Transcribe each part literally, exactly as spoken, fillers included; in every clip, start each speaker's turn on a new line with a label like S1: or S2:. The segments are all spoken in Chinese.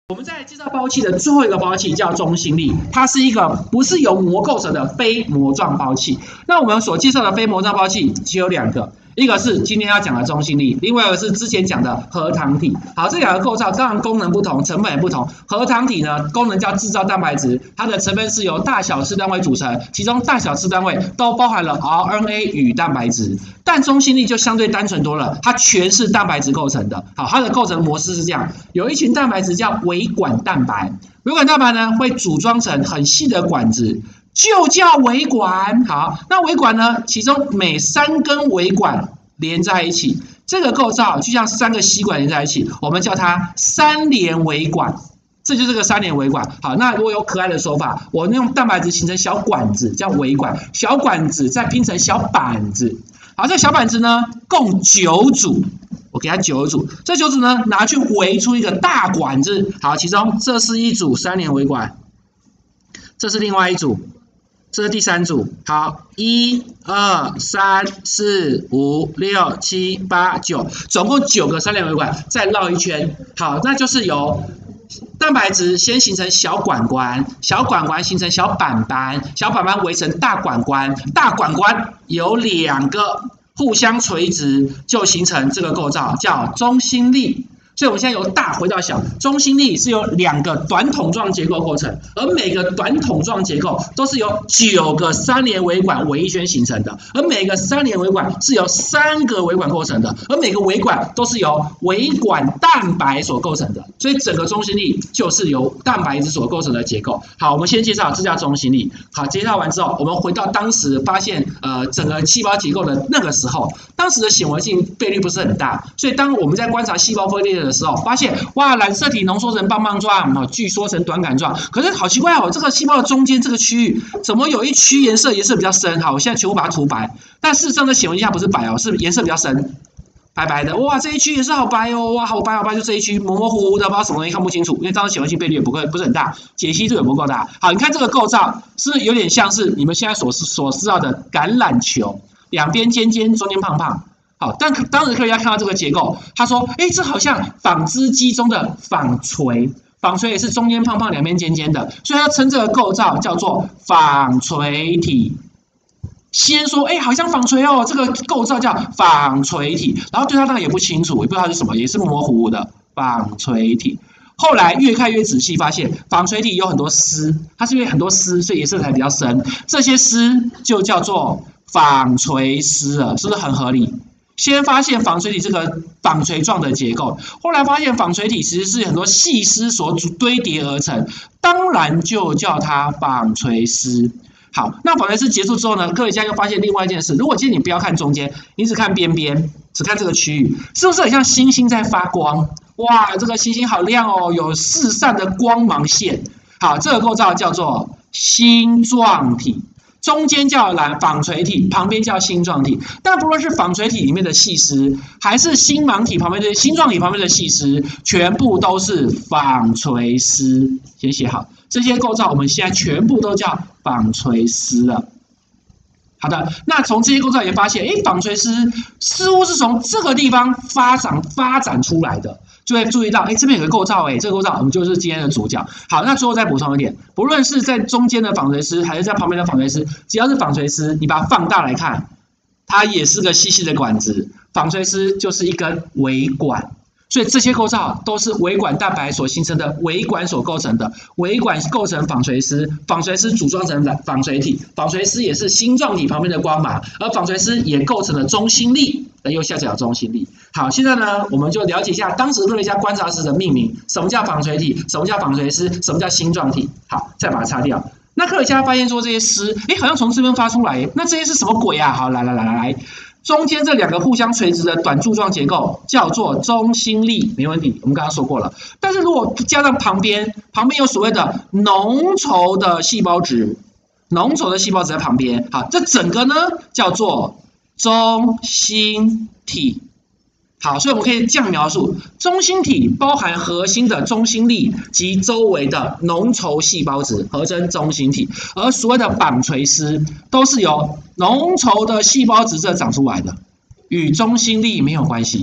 S1: 我们在介绍包器的最后一个包器叫中心粒，它是一个不是由膜构成的非膜状包器。那我们所介绍的非膜状包器只有两个，一个是今天要讲的中心粒，另外一个是之前讲的核糖体。好，这两个构造当然功能不同，成分也不同。核糖体呢，功能叫制造蛋白质，它的成分是由大小次单位组成，其中大小次单位都包含了 R N A 与蛋白质。但中心粒就相对单纯多了，它全是蛋白质构成的。好，它的构成模式是这样：有一群蛋白质叫维管蛋白，维管蛋白呢会组装成很细的管子，就叫维管。好，那维管呢，其中每三根维管连在一起，这个构造就像三个吸管连在一起，我们叫它三联维管。这就是个三联维管。好，那如果有可爱的说法，我用蛋白质形成小管子叫维管，小管子再拼成小板子。好，这个小板子呢共九组，我给它九组，这九组呢拿去围出一个大管子。好，其中这是一组三联维管，这是另外一组，这是第三组。好，一、二、三、四、五、六、七、八、九，总共九个三联维管，再绕一圈。好，那就是由蛋白质先形成小管管，小管管形成小板板，小板板围成大管管，大管管有两个互相垂直，就形成这个构造，叫中心粒。所以我们现在由大回到小，中心粒是由两个短筒状结构构成，而每个短筒状结构都是由九个三联维管围一圈形成的，而每个三联维管是由三个维管构成的，而每个维管都是由维管蛋白所构成的，所以整个中心粒就是由蛋白质所构成的结构。好，我们先介绍这叫中心粒。好，介绍完之后，我们回到当时发现呃整个细胞结构的那个时候，当时的显微镜倍率不是很大，所以当我们在观察细胞分裂的时候，发现哇，染色体浓缩成棒棒状，哦，聚缩成短杆状。可是好奇怪哦，这个细胞的中间这个区域，怎么有一区颜色颜色比较深？好，我现在全部把它涂白。但事实上，在显微镜下不是白哦，是颜色比较深，白白的。哇，这一区也是好白哦，哇，好白好白，就这一区模模糊糊的，不知道什么东西看不清楚，因为当时显微镜倍率也不够，不是很大，解析度也不够大。好，你看这个构造，是不是有点像是你们现在所所知道的橄榄球，两边尖尖，中间胖胖？好，但当时科学家看到这个结构，他说：“哎，这好像纺织机中的纺锤，纺锤也是中间胖胖，两边尖尖的，所以他称这个构造叫做纺锤体。”先说：“哎，好像纺锤哦，这个构造叫纺锤体。”然后对他当然也不清楚，也不知道它是什么，也是模模糊糊的纺锤体。后来越看越仔细，发现纺锤体有很多丝，它是因为很多丝，所以颜色才比较深。这些丝就叫做纺锤丝了，是不是很合理？先发现纺锤体这个纺锤状的结构，后来发现纺锤体其实是很多细丝所堆叠而成，当然就叫它纺锤丝。好，那纺锤丝结束之后呢，科学家又发现另外一件事，如果今天你不要看中间，你只看边边，只看这个区域，是不是很像星星在发光？哇，这个星星好亮哦，有四散的光芒线。好，这个构造叫做星状体。中间叫蓝纺锤体，旁边叫星状体。但不论是纺锤体里面的细丝，还是星芒体旁边的星状体旁边的细丝，全部都是纺锤丝。先写好这些构造，我们现在全部都叫纺锤丝了。好的，那从这些构造也发现，哎，纺锤丝似乎是从这个地方发展发展出来的。就会注意到，哎，这边有个构造，哎，这个构造我们就是今天的主角。好，那最后再补充一点，不论是在中间的纺锤丝，还是在旁边的纺锤丝，只要是纺锤丝，你把它放大来看，它也是个细细的管子。纺锤丝就是一根维管，所以这些构造都是维管蛋白所形成的维管所构成的。维管构成纺锤丝，纺锤丝组装成纺锤体，纺锤丝也是星状体旁边的光芒，而纺锤丝也构成了中心粒。右下角中心粒。好，现在呢，我们就了解一下当时科学家观察时的命名，什么叫纺锤体，什么叫纺锤丝，什么叫星状体。好，再把它擦掉。那科学家发现说这些丝，哎，好像从这边发出来，那这些是什么鬼啊？好，来来来来来，中间这两个互相垂直的短柱状结构叫做中心粒，没问题，我们刚刚说过了。但是如果加上旁边，旁边有所谓的浓稠的细胞质，浓稠的细胞质在旁边，好，这整个呢叫做中心体。好，所以我们可以这样描述：中心体包含核心的中心粒及周围的浓稠细胞质，合称中心体。而所谓的纺锤丝都是由浓稠的细胞质这长出来的，与中心粒没有关系。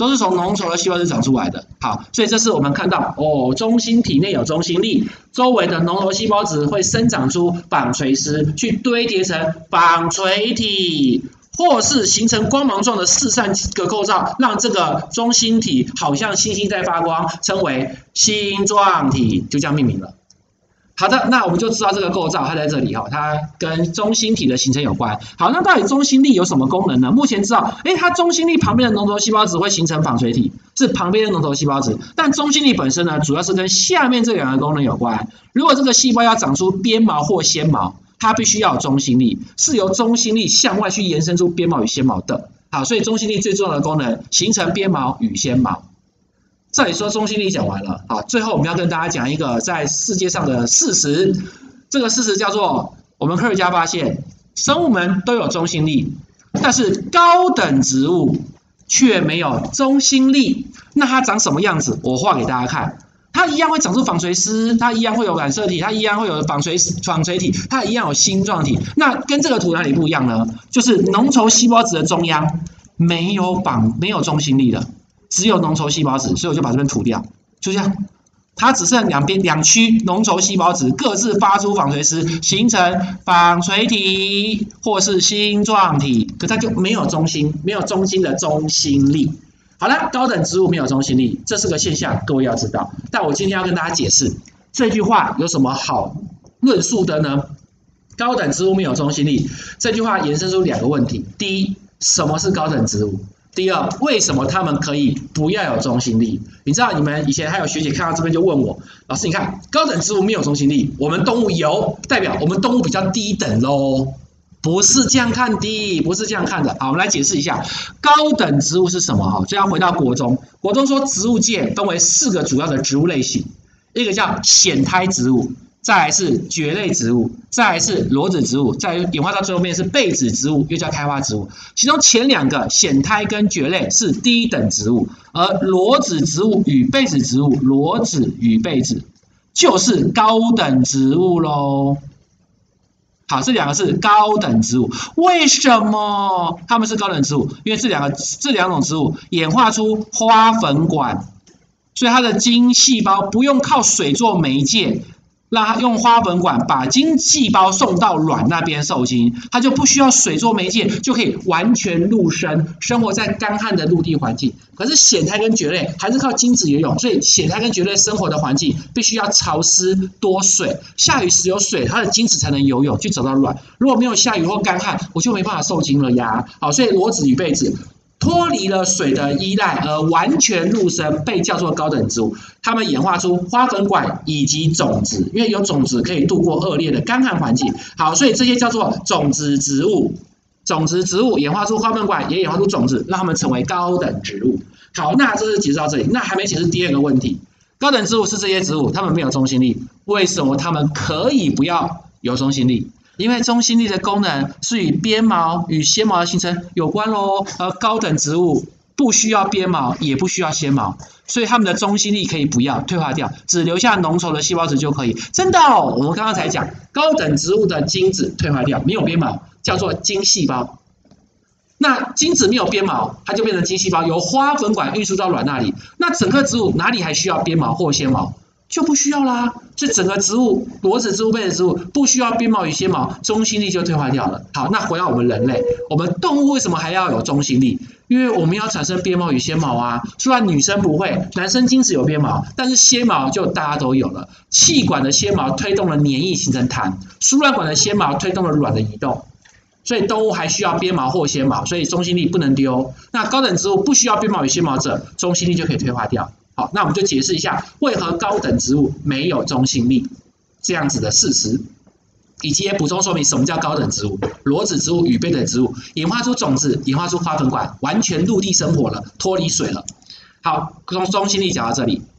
S1: 都是从浓稠的细胞质长出来的。好，所以这是我们看到哦，中心体内有中心粒，周围的浓稠细胞质会生长出纺锤丝，去堆叠成纺锤体。或是形成光芒状的四散个构造，让这个中心体好像星星在发光，称为星状体，就这样命名了。好的，那我们就知道这个构造，它在这里哈，它跟中心体的形成有关。好，那到底中心粒有什么功能呢？目前知道，哎，它中心粒旁边的浓稠细胞质会形成纺锤体，是旁边的浓稠细胞质。但中心粒本身呢，主要是跟下面这两个功能有关。如果这个细胞要长出鞭毛或纤毛，它必须要有中心粒，是由中心粒向外去延伸出鞭毛与纤毛的。好，所以中心粒最重要的功能，形成鞭毛与纤毛。这里说中心粒讲完了，好，最后我们要跟大家讲一个在世界上的事实，这个事实叫做，我们科学家发现，生物们都有中心粒，但是高等植物却没有中心粒。那它长什么样子？我画给大家看。它一样会长出纺锤丝，它一样会有染色体，它一样会有纺锤纺锤体，它一样有星状体。那跟这个图哪里不一样呢？就是浓稠细胞质的中央没有绑没有中心粒的，只有浓稠细胞质，所以我就把这边涂掉，就这样。它只剩两边两区浓稠细胞质各自发出纺锤丝，形成纺锤体或是星状体，可它就没有中心，没有中心的中心粒。好了，高等植物没有中心粒，这是个现象，各位要知道。但我今天要跟大家解释这句话有什么好论述的呢？高等植物没有中心粒，这句话延伸出两个问题：第一，什么是高等植物？第二，为什么他们可以不要有中心粒？你知道，你们以前还有学姐看到这边就问我，老师，你看高等植物没有中心粒，我们动物有，代表我们动物比较低等咯。不是这样看的，不是这样看的。好，我们来解释一下高等植物是什么哈。就要回到国中，国中说植物界分为四个主要的植物类型，一个叫显胎植物，再来是蕨类植物，再来是裸子植物，再演化到最后面是被子植物，又叫开花植物。其中前两个显胎跟蕨类是低等植物，而裸子植物与被子植物，裸子与被子就是高等植物喽。好，这两个是高等植物，为什么它们是高等植物？因为这两个这两种植物演化出花粉管，所以它的精细胞不用靠水做媒介，让它用花粉管把精细胞送到卵那边受精，它就不需要水做媒介，就可以完全陆生，生活在干旱的陆地环境。可是显胎跟蕨类还是靠精子游泳，所以显胎跟蕨类生活的环境必须要潮湿多水，下雨时有水，它的精子才能游泳去找到卵。如果没有下雨或干旱，我就没办法受精了呀。好，所以裸子与被子脱离了水的依赖而完全陆生，被叫做高等植物。它们演化出花粉管以及种子，因为有种子可以度过恶劣的干旱环境。好，所以这些叫做种子植物。种子植物演化出花粉管，也演化出种子，让它们成为高等植物。好，那这是解释到这里，那还没解释第二个问题。高等植物是这些植物，它们没有中心粒，为什么它们可以不要有中心粒？因为中心粒的功能是与鞭毛与纤毛的形成有关咯，而高等植物不需要鞭毛，也不需要纤毛，所以它们的中心粒可以不要退化掉，只留下浓稠的细胞质就可以。真的哦，我们刚刚才讲，高等植物的精子退化掉，没有鞭毛，叫做精细胞。那精子没有鞭毛，它就变成精细胞，由花粉管运输到卵那里。那整个植物哪里还需要鞭毛或纤毛？就不需要啦。所以整个植物，裸子植物、被子植物不需要鞭毛与纤毛，中心粒就退化掉了。好，那回到我们人类，我们动物为什么还要有中心粒？因为我们要产生鞭毛与纤毛啊。虽然女生不会，男生精子有鞭毛，但是纤毛就大家都有了。气管的纤毛推动了黏液形成痰，输卵管的纤毛推动了卵的移动。所以动物还需要鞭毛或纤毛，所以中心粒不能丢。那高等植物不需要鞭毛与纤毛者，中心粒就可以退化掉。好，那我们就解释一下为何高等植物没有中心粒这样子的事实，以及也补充说明什么叫高等植物。裸子植物与被子植物演化出种子，演化出花粉管，完全陆地生活了，脱离水了。好，从中心粒讲到这里，